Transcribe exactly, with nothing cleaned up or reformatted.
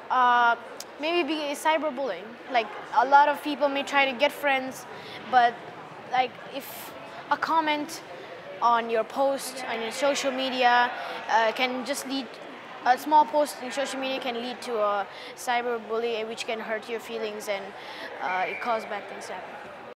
uh, maybe be cyberbullying. Like a lot of people may try to get friends, but like if a comment on your post on your social media uh, can just lead, a small post in social media can lead to a cyberbully, which can hurt your feelings and uh, it cause bad things to happen.